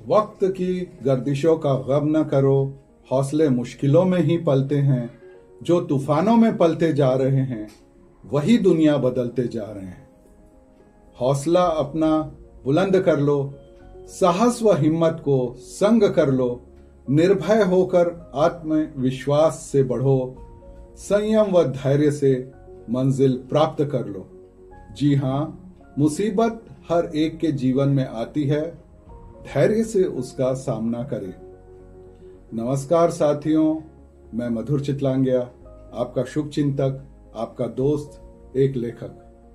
वक्त की गर्दिशों का गम न करो, हौसले मुश्किलों में ही पलते हैं। जो तूफानों में पलते जा रहे हैं वही दुनिया बदलते जा रहे हैं। हौसला अपना बुलंद कर लो, साहस व हिम्मत को संग कर लो। निर्भय होकर आत्मविश्वास से बढ़ो, संयम व धैर्य से मंजिल प्राप्त कर लो। जी हाँ, मुसीबत हर एक के जीवन में आती है, धैर्य से उसका सामना करें। नमस्कार साथियों, मैं मधुर चितलांग्या, आपका शुभ चिंतक, आपका दोस्त, एक लेखक।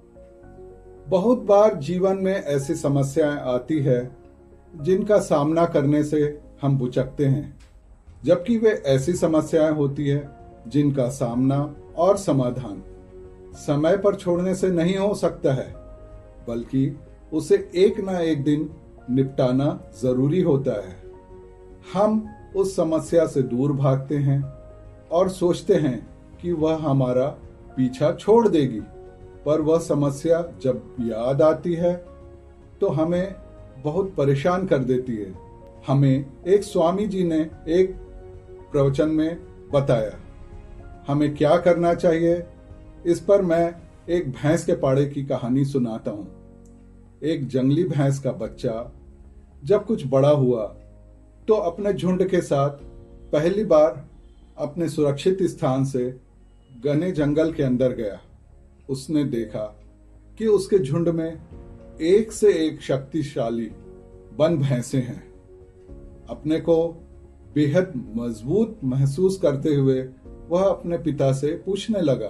बहुत बार जीवन में ऐसी समस्याएं आती है जिनका सामना करने से हम भुचकते हैं, जबकि वे ऐसी समस्याएं होती है जिनका सामना और समाधान समय पर छोड़ने से नहीं हो सकता है, बल्कि उसे एक ना एक दिन निपटाना जरूरी होता है। हम उस समस्या से दूर भागते हैं और सोचते हैं कि वह हमारा पीछा छोड़ देगी, पर वह समस्या जब याद आती है तो हमें बहुत परेशान कर देती है। हमें एक स्वामी जी ने एक प्रवचन में बताया हमें क्या करना चाहिए। इस पर मैं एक भैंस के पाड़े की कहानी सुनाता हूँ। एक जंगली भैंस का बच्चा जब कुछ बड़ा हुआ तो अपने झुंड के साथ पहली बार अपने सुरक्षित स्थान से घने जंगल के अंदर गया। उसने देखा कि उसके झुंड में एक से एक शक्तिशाली वन भैंसे हैं। अपने को बेहद मजबूत महसूस करते हुए वह अपने पिता से पूछने लगा,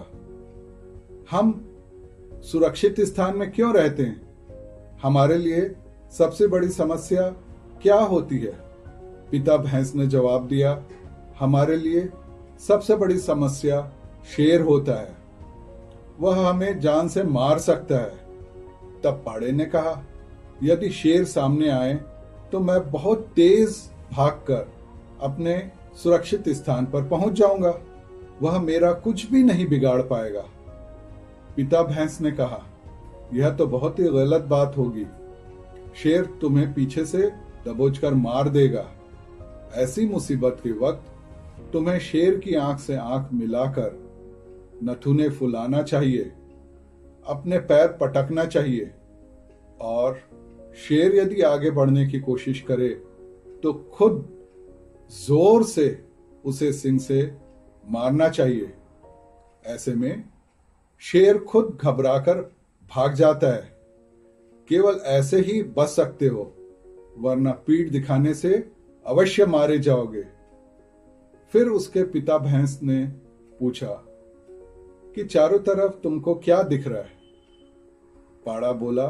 हम सुरक्षित स्थान में क्यों रहते हैं? हमारे लिए सबसे बड़ी समस्या क्या होती है? पिता भैंस ने जवाब दिया, हमारे लिए सबसे बड़ी समस्या शेर होता है, वह हमें जान से मार सकता है। तब पाड़े ने कहा, यदि शेर सामने आए तो मैं बहुत तेज भागकर अपने सुरक्षित स्थान पर पहुंच जाऊंगा, वह मेरा कुछ भी नहीं बिगाड़ पाएगा। पिता भैंस ने कहा, यह तो बहुत ही गलत बात होगी, शेर तुम्हें पीछे से दबोचकर मार देगा। ऐसी मुसीबत के वक्त तुम्हें शेर की आंख से आंख मिलाकर नथुने फुलाना चाहिए, अपने पैर पटकना चाहिए, और शेर यदि आगे बढ़ने की कोशिश करे तो खुद जोर से उसे सिंग से मारना चाहिए। ऐसे में शेर खुद घबराकर भाग जाता है। केवल ऐसे ही बच सकते हो, वरना पीठ दिखाने से अवश्य मारे जाओगे। फिर उसके पिता भैंस ने पूछा कि चारों तरफ तुमको क्या दिख रहा है? पाड़ा बोला,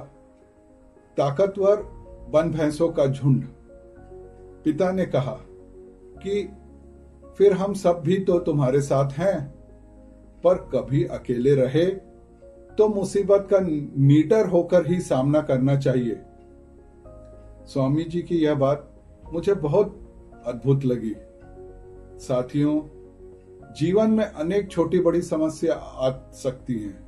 ताकतवर वन भैंसों का झुंड। पिता ने कहा कि फिर हम सब भी तो तुम्हारे साथ हैं, पर कभी अकेले रहे तो मुसीबत का निडर होकर ही सामना करना चाहिए। स्वामी जी की यह बात मुझे बहुत अद्भुत लगी। साथियों, जीवन में अनेक छोटी बड़ी समस्या आ सकती हैं।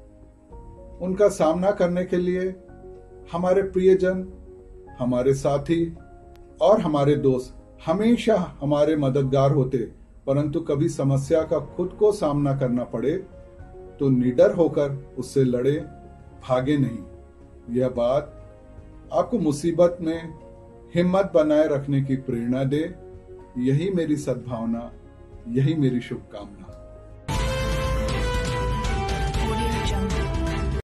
उनका सामना करने के लिए हमारे प्रियजन, हमारे साथी और हमारे दोस्त हमेशा हमारे मददगार होते, परंतु कभी समस्या का खुद को सामना करना पड़े तो निडर होकर उससे लड़े, भागे नहीं। यह बात आपको मुसीबत में हिम्मत बनाए रखने की प्रेरणा दे। यही मेरी सद्भावना, यही मेरी शुभकामना।